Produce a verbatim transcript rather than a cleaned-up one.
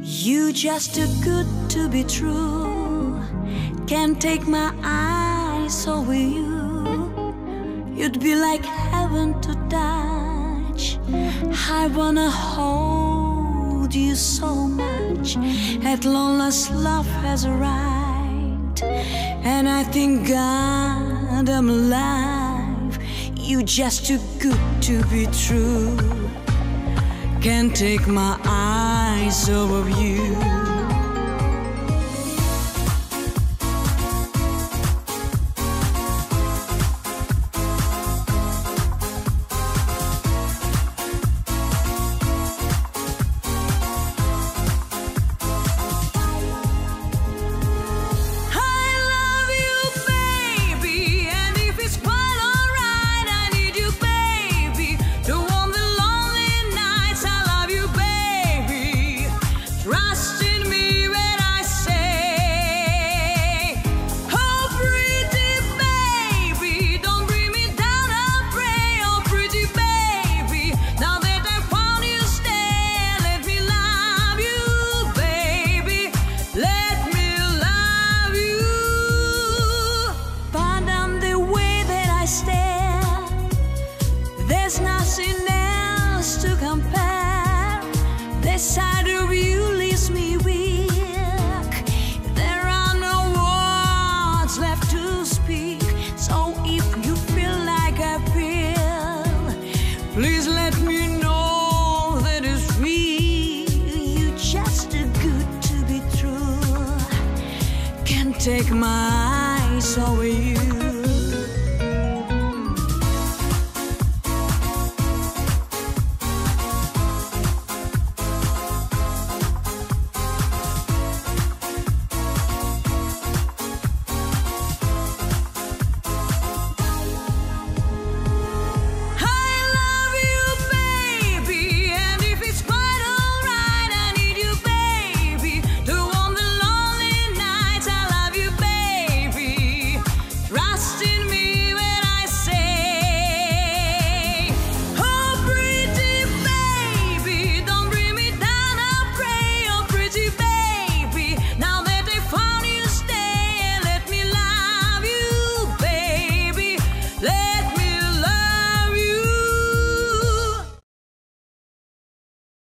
You just too good to be true. Can't take my eyes over you. You'd be like heaven to touch. I wanna hold you so much. At long last love has arrived, and I thank God I'm alive. You just too good to be true. Can't take my eyes off of you. There's nothing else to compare. This side of you leaves me weak. There are no words left to speak. So if you feel like I feel, please let me know that it's real. You just too good to be true. Can't take my eyes off you.